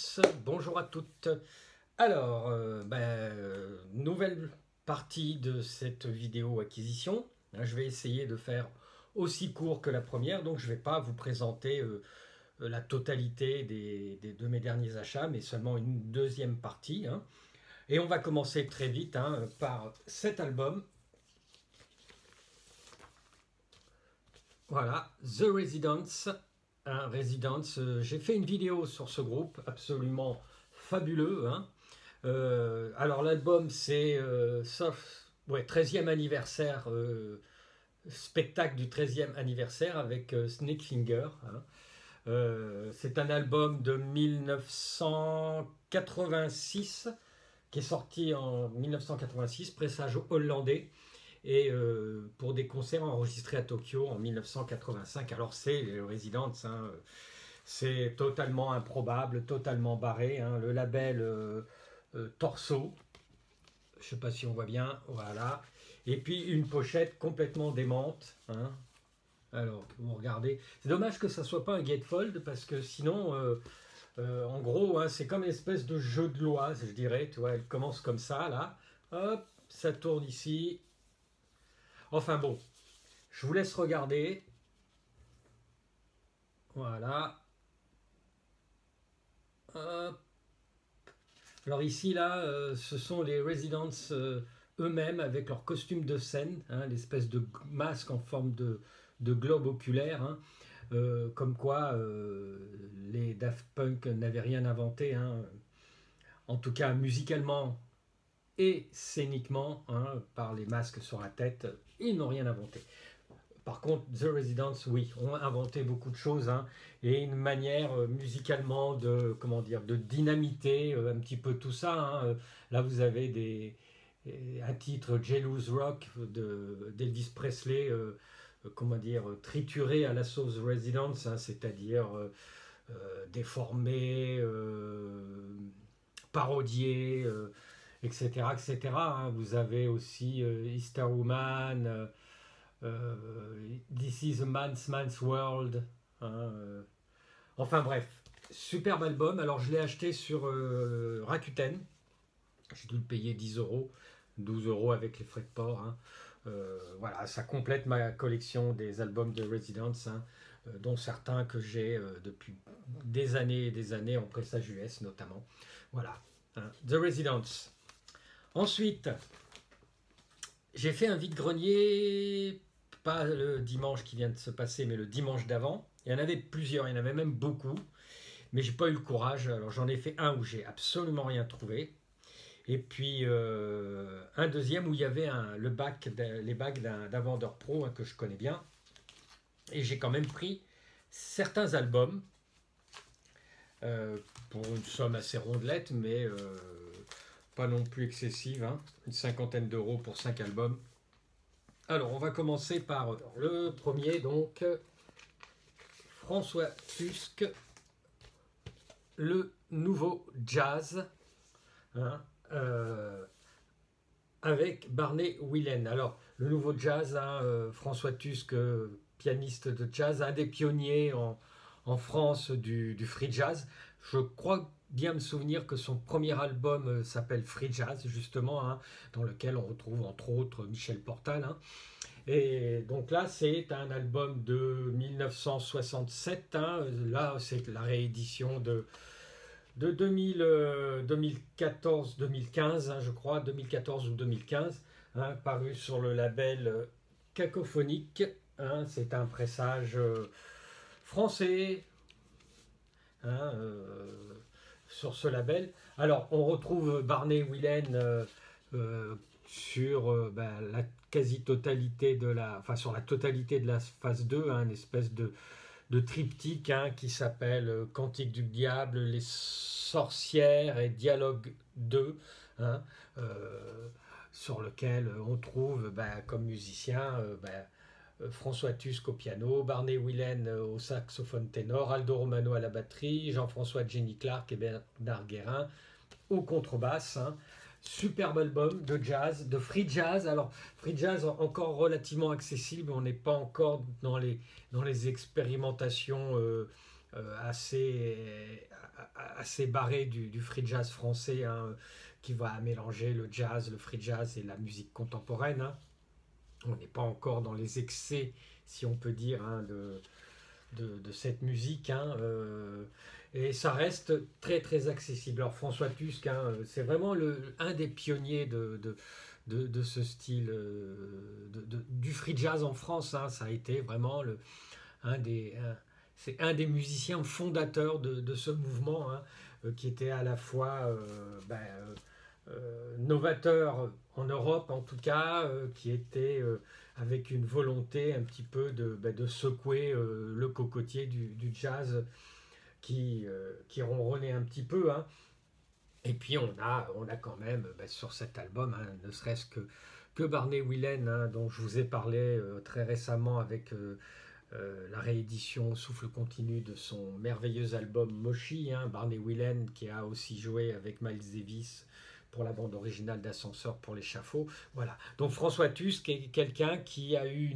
tous, bonjour à toutes. Alors, nouvelle partie de cette vidéo acquisition. Je vais essayer de faire aussi court que la première, donc je ne vais pas vous présenter la totalité de mes derniers achats, mais seulement une deuxième partie. Et on va commencer très vite par cet album. Voilà, The Residents. Residents, j'ai fait une vidéo sur ce groupe absolument fabuleux. Alors l'album c'est 13e anniversaire, spectacle du 13e anniversaire avec Snake Finger. C'est un album de 1986 qui est sorti en 1986, pressage hollandais. Et pour des concerts enregistrés à Tokyo en 1985. Alors c'est les Residents, c'est totalement improbable, totalement barré. Le label Torso, je ne sais pas si on voit bien, voilà. Et puis une pochette complètement démente. Alors, vous regardez. C'est dommage que ça ne soit pas un gatefold, parce que sinon, en gros, c'est comme une espèce de jeu de loi, je dirais. Tu vois, elle commence comme ça, là. Hop, ça tourne ici. Enfin bon, je vous laisse regarder. Voilà. Hop. Alors ici, là, ce sont les Residents eux-mêmes avec leur costume de scène, l'espèce de masque en forme de globe oculaire. Comme quoi, les Daft Punk n'avaient rien inventé. En tout cas, musicalement et scéniquement, par les masques sur la tête, ils n'ont rien inventé. Par contre, The Residents, oui, ont inventé beaucoup de choses et une manière musicalement de dynamiter un petit peu tout ça. Là, vous avez un titre Jealous Rock d'Elvis Presley, trituré à la sauce Residents, c'est-à-dire déformé, parodié, etc., etc. Vous avez aussi Easter Woman. This is a man's world. Enfin bref, superbe album. Alors je l'ai acheté sur Rakuten. J'ai dû le payer 10 euros, 12 euros avec les frais de port. Voilà, ça complète ma collection des albums de Residents, dont certains que j'ai depuis des années et des années en pressage US notamment. Voilà, The Residents. Ensuite, j'ai fait un vide-grenier, pas le dimanche qui vient de se passer, mais le dimanche d'avant. Il y en avait plusieurs, il y en avait même beaucoup, mais j'ai pas eu le courage. Alors j'en ai fait un où j'ai absolument rien trouvé, et puis un deuxième où il y avait les bacs d'un vendeur pro que je connais bien, et j'ai quand même pris certains albums pour une somme assez rondelette, mais pas non plus excessive, une cinquantaine d'euros pour 5 albums. Alors, on va commencer par le premier, donc, François Tusk, le nouveau jazz, avec Barney Whelan. Alors, le nouveau jazz, François Tusk, pianiste de jazz, un des pionniers en France du free jazz. Je crois bien me souvenir que son premier album s'appelle Free Jazz, justement, dans lequel on retrouve entre autres Michel Portal. Et donc là, c'est un album de 1967. Là, c'est la réédition de 2014-2015, je crois, 2014 ou 2015, paru sur le label Cacophonique. C'est un pressage français. Sur ce label. Alors, on retrouve Barney Whelan sur la quasi-totalité sur la totalité de la phase 2, une espèce de triptyque qui s'appelle Cantique du Diable, Les Sorcières et Dialogue 2, sur lequel on trouve comme musicien François Tusk au piano, Barney Whelan au saxophone ténor, Aldo Romano à la batterie, Jean-François Jenny Clark et Bernard Guérin au contrebasse. Superbe album de jazz, de free jazz. Alors, free jazz encore relativement accessible, on n'est pas encore dans les expérimentations assez assez barré du free jazz français, hein, qui va mélanger le jazz, le free jazz et la musique contemporaine. Hein. On n'est pas encore dans les excès, si on peut dire, hein, de cette musique. Hein, et ça reste très très accessible. Alors François Tusk, hein, c'est vraiment un des pionniers de ce style du free jazz en France. Hein. Ça a été vraiment c'est un des musiciens fondateurs de ce mouvement, hein, qui était à la fois novateur en Europe en tout cas, qui était avec une volonté un petit peu de secouer le cocotier du jazz qui ronronnait un petit peu. Hein. Et puis on a quand même sur cet album, hein, ne serait-ce que Barney Whelan, hein, dont je vous ai parlé très récemment avec la réédition Souffle continu de son merveilleux album Moshi, hein, Barney Whelan qui a aussi joué avec Miles Davis pour la bande originale d'Ascenseur pour l'échafaud. Voilà. Donc François Tusk est quelqu'un qui a eu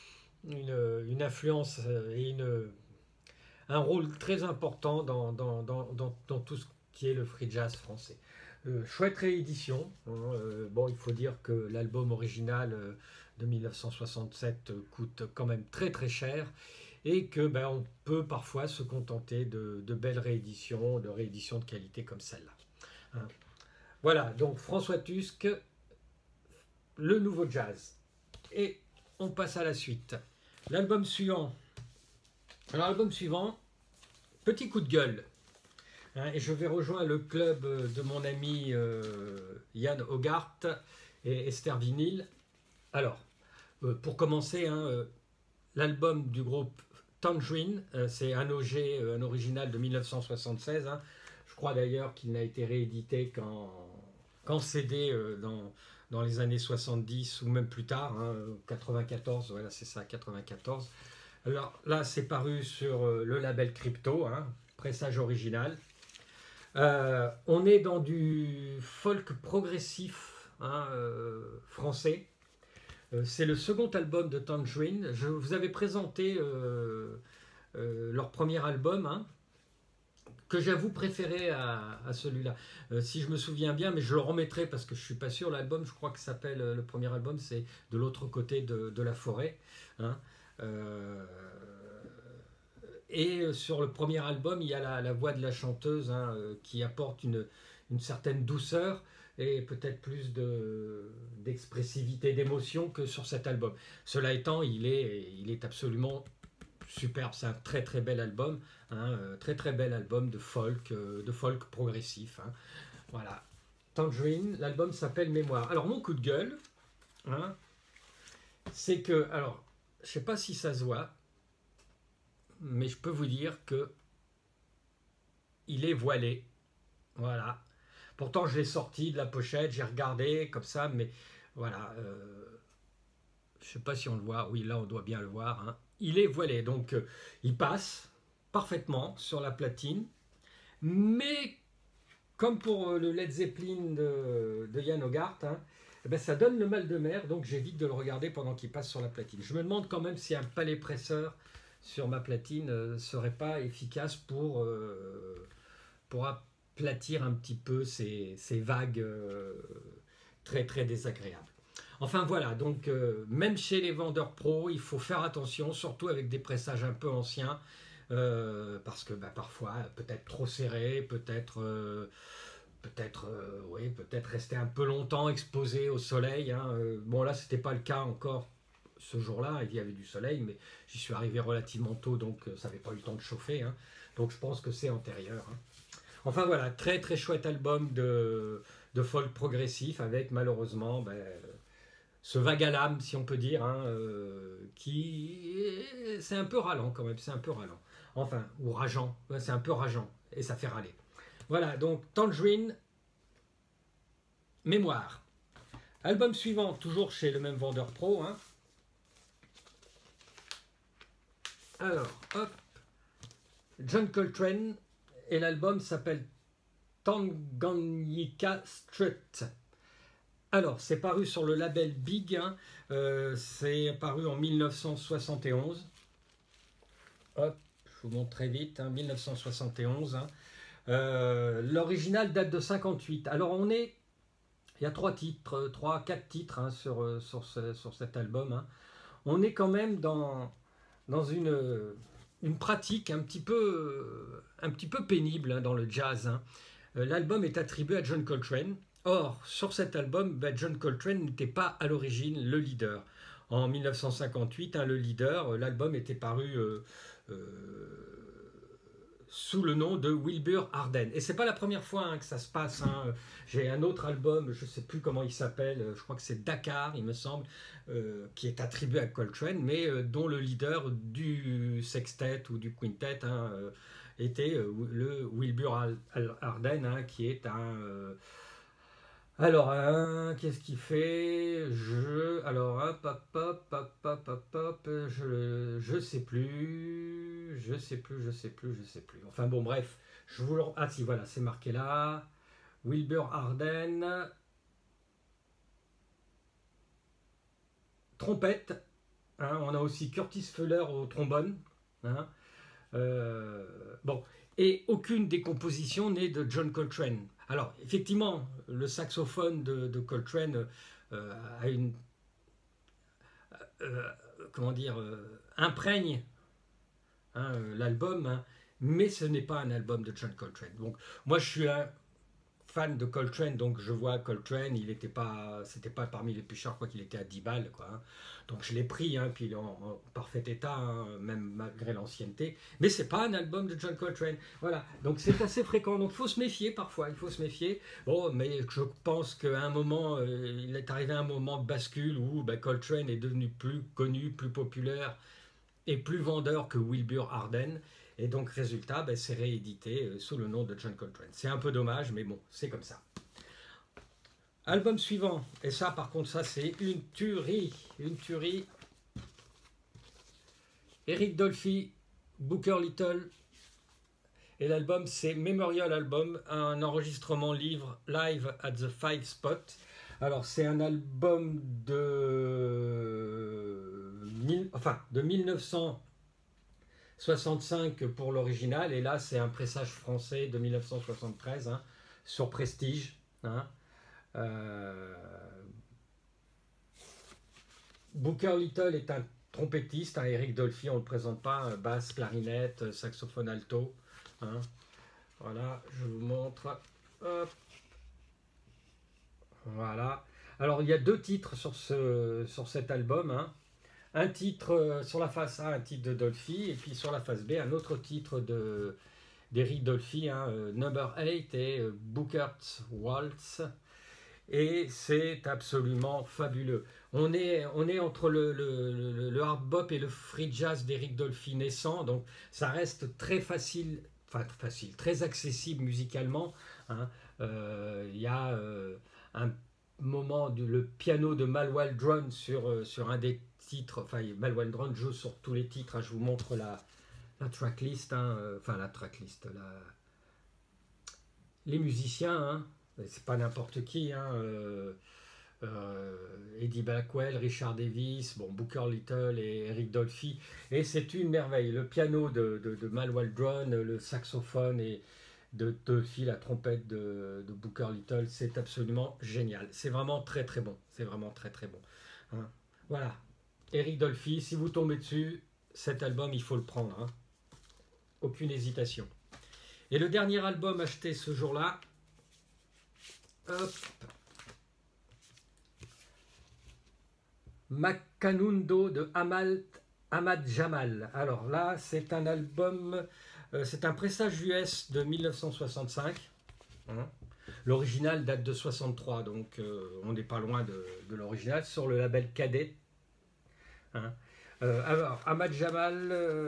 une influence et un rôle très important dans tout ce qui est le free jazz français. Chouette réédition. Hein, bon, il faut dire que l'album original de 1967 coûte quand même très très cher et que on peut parfois se contenter de belles rééditions, de rééditions de qualité comme celle-là. Hein. Voilà, donc François Tusk, le nouveau jazz. Et on passe à la suite. L'album suivant. Alors l'album suivant, petit coup de gueule. Hein, et je vais rejoindre le club de mon ami Yann Hogarth et Esther Vinyl. Alors, pour commencer, hein, l'album du groupe Tangerine, c'est un OG, un original de 1976. Hein. Je crois d'ailleurs qu'il n'a été réédité qu'en CD dans les années 70 ou même plus tard, hein, 94, voilà c'est ça, 94. Alors là, c'est paru sur le label Crypto, hein, pressage original. On est dans du folk progressif, hein, français. C'est le second album de Tangerine. Je vous avais présenté leur premier album, hein, que j'avoue préféré à celui-là. Si je me souviens bien, mais je le remettrai parce que je ne suis pas sûr, l'album, je crois que s'appelle, le premier album, c'est De l'autre côté de la forêt. Hein. Et sur le premier album, il y a la voix de la chanteuse, hein, qui apporte une certaine douceur et peut-être plus d'expressivité, d'émotion que sur cet album. Cela étant, il est absolument superbe. C'est un très très bel album, hein, très très bel album de folk progressif. Hein. Voilà. Tangerine, l'album s'appelle Mémoire. Alors mon coup de gueule, hein, c'est que, alors, je ne sais pas si ça se voit, mais je peux vous dire que il est voilé. Voilà. Pourtant, je l'ai sorti de la pochette, j'ai regardé comme ça, mais voilà. Je ne sais pas si on le voit. Oui, là, on doit bien le voir. Hein. Il est voilé, donc il passe parfaitement sur la platine. Mais comme pour le Led Zeppelin de Yann Hogarth, hein, ça donne le mal de mer, donc j'évite de le regarder pendant qu'il passe sur la platine. Je me demande quand même si un palais presseur sur ma platine ne serait pas efficace pour aplatir un petit peu ces vagues très très désagréables. Enfin voilà, donc même chez les vendeurs pro, il faut faire attention, surtout avec des pressages un peu anciens, parce que parfois peut-être trop serré, peut-être rester un peu longtemps exposé au soleil. Hein. Bon là, c'était pas le cas encore ce jour-là, il y avait du soleil, mais j'y suis arrivé relativement tôt, donc ça n'avait pas eu le temps de chauffer. Hein. Donc je pense que c'est antérieur. Hein. Enfin voilà, très très chouette album de folk progressif avec malheureusement ce vague à l'âme, si on peut dire, hein, c'est un peu ralent quand même, c'est un peu ralent. Enfin, ou rageant, c'est un peu rageant, et ça fait râler. Voilà, donc Tangerine, Mémoire. Album suivant, toujours chez le même vendeur pro. Hein. Alors, hop, John Coltrane, et l'album s'appelle Tanganyika Strut. Alors, c'est paru sur le label Big, hein, c'est paru en 1971. Hop, je vous montre très vite, hein, 1971. Hein. L'original date de 58. Alors il y a 4 titres hein, sur cet album. Hein. On est quand même dans une pratique un petit peu pénible hein, dans le jazz. Hein. L'album est attribué à John Coltrane. Or, sur cet album, John Coltrane n'était pas à l'origine le leader. En 1958, hein, le leader, l'album était paru sous le nom de Wilbur Arden. Et c'est pas la première fois hein, que ça se passe. Hein. J'ai un autre album, je sais plus comment il s'appelle, je crois que c'est Dakar, il me semble, qui est attribué à Coltrane, mais dont le leader du sextet ou du quintet hein, était le Wilbur Arden, hein, qui est un... alors, qu'est-ce qu'il fait? Alors, je sais plus, je sais plus. Enfin bon, bref, ah si, voilà, c'est marqué là. Wilbur Arden, trompette. Hein, on a aussi Curtis Fuller au trombone. Hein, bon, et aucune des compositions n'est de John Coltrane. Alors, effectivement, le saxophone de Coltrane a une... comment dire imprègne hein, l'album, hein, mais ce n'est pas un album de John Coltrane. Donc, moi, je suis un fan de Coltrane, donc je vois Coltrane, c'était pas parmi les plus chers, quoi qu'il était à 10 balles, quoi. Hein. Donc je l'ai pris, hein, puis il est en parfait état, hein, même malgré l'ancienneté. Mais c'est pas un album de John Coltrane. Voilà, donc c'est assez fréquent. Donc il faut se méfier parfois, il faut se méfier. Bon, mais je pense qu'à un moment, il est arrivé un moment de bascule où Coltrane est devenu plus connu, plus populaire et plus vendeur que Wilbur Arden. Et donc, résultat, c'est réédité sous le nom de John Coltrane. C'est un peu dommage, mais bon, c'est comme ça. Album suivant, et ça, par contre, ça, c'est une tuerie. Une tuerie. Eric Dolphy, Booker Little. Et l'album, c'est Memorial Album, un enregistrement live at the Five Spot. Alors, c'est un album de 1965 pour l'original, et là c'est un pressage français de 1973 hein, sur Prestige. Hein. Booker Little est un trompettiste, hein, Eric Dolphy on ne le présente pas, basse, clarinette, saxophone alto. Hein. Voilà, je vous montre. Hop. Voilà. Alors il y a 2 titres sur cet album. Hein. Un titre sur la face A, un titre de Dolphy, et puis sur la face B, un autre titre d'Eric Dolphy, hein, Number 8 et Booker's Waltz. Et c'est absolument fabuleux. On est entre le hard bop et le free jazz d'Eric Dolphy naissant, donc ça reste très facile, très accessible musicalement. Hein. Y a un moment, le piano de Mal Waldron sur un des titres, enfin Mal Waldron joue sur tous les titres, hein, je vous montre la tracklist, hein, la tracklist, les musiciens, hein, c'est pas n'importe qui, hein, Eddie Blackwell, Richard Davis, Booker Little et Eric Dolphy, et c'est une merveille, le piano de Mal Waldron, le saxophone et de Dolphy, la trompette de Booker Little, c'est absolument génial, c'est vraiment très très bon, hein. Voilà, Eric Dolphy, si vous tombez dessus, cet album il faut le prendre, hein. Aucune hésitation. Et le dernier album acheté ce jour-là, hop, Macanundo de Ahmad Jamal. Alors là, c'est un album, c'est un pressage US de 1965. Hein. L'original date de 63, donc on n'est pas loin de l'original, sur le label Cadet. Hein. Alors, Ahmad Jamal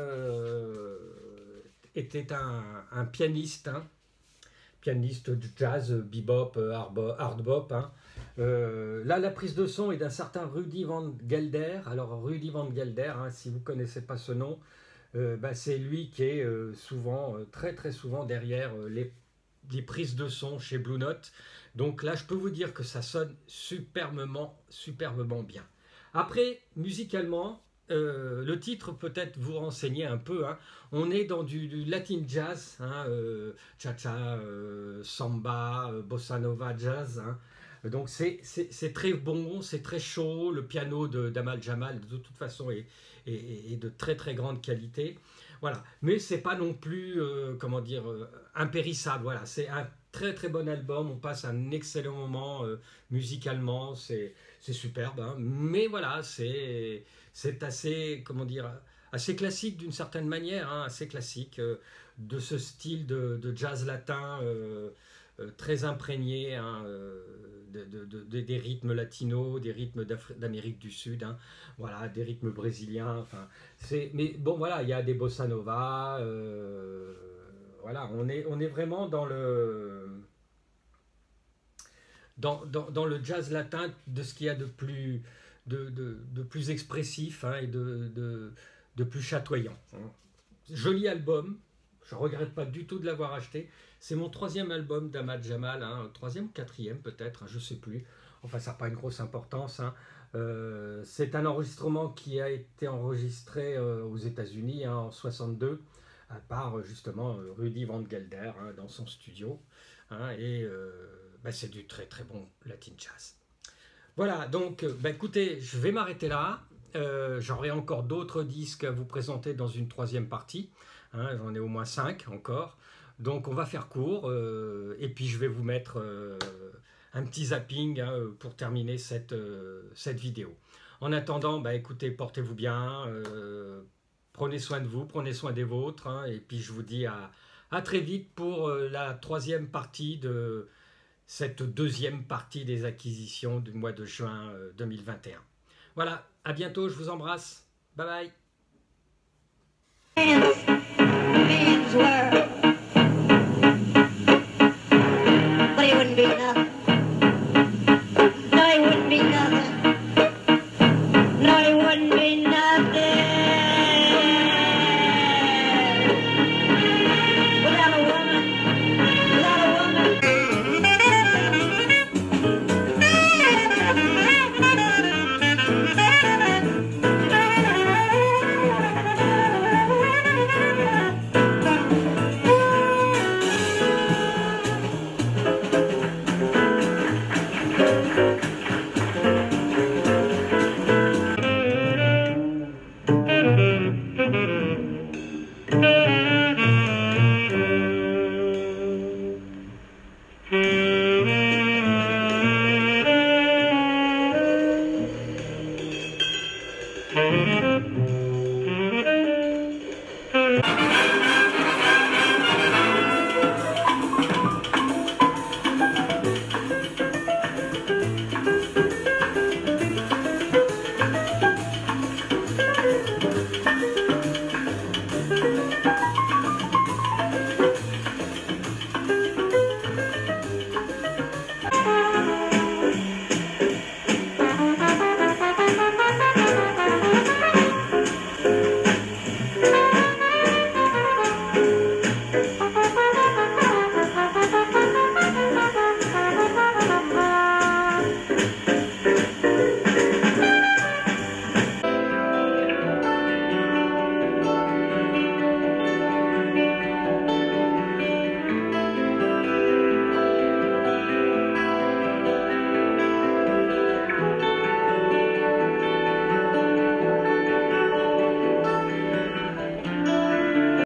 était un pianiste, hein, pianiste de jazz, bebop, hard bop. Hein. Là, la prise de son est d'un certain Rudy Van Gelder. Alors, Rudy Van Gelder, hein, si vous ne connaissez pas ce nom, c'est lui qui est souvent, très très souvent derrière les prises de son chez Blue Note. Donc là, je peux vous dire que ça sonne superbement bien. Après, musicalement, le titre peut-être vous renseigner un peu, hein. On est dans du latin jazz, hein, cha-cha, samba, bossa nova jazz, hein. Donc c'est très bon, c'est très chaud. Le piano d'Amal Jamal de toute façon est de très très grande qualité. Voilà, mais c'est pas non plus comment dire impérissable. Voilà, c'est un très très bon album. On passe un excellent moment musicalement. C'est superbe, hein. Mais voilà, c'est assez comment dire assez classique d'une certaine manière, hein, assez classique de ce style de jazz latin. Très imprégné, hein, des rythmes latinos, des rythmes d'Amérique du Sud, hein, voilà, des rythmes brésiliens. Enfin, mais bon, voilà, il y a des bossa nova. Voilà, on est vraiment dans le jazz latin de ce qu'il y a de plus, de plus expressif, hein, et de plus chatoyant, hein. Joli album, je regrette pas du tout de l'avoir acheté. C'est mon troisième album d'Ahmad Jamal, hein, troisième ou quatrième peut-être, hein, je ne sais plus. Enfin, ça n'a pas une grosse importance, hein. C'est un enregistrement qui a été enregistré aux États-Unis, hein, en 62, par justement Rudy Van Gelder, hein, dans son studio, hein, et bah, c'est du très très bon latin jazz. Voilà, donc bah, écoutez, je vais m'arrêter là. J'aurai encore d'autres disques à vous présenter dans une troisième partie, hein, j'en ai au moins 5 encore. Donc on va faire court, et puis je vais vous mettre un petit zapping, hein, pour terminer cette vidéo. En attendant, bah, écoutez, portez-vous bien, prenez soin de vous, prenez soin des vôtres, hein, et puis je vous dis à très vite pour la troisième partie de cette deuxième partie des acquisitions du mois de juin 2021. Voilà, à bientôt, je vous embrasse, bye bye. But he wouldn't be nothing. No, he wouldn't be nothing. No, he wouldn't be nothing without a woman. Without a woman. Mm-hmm.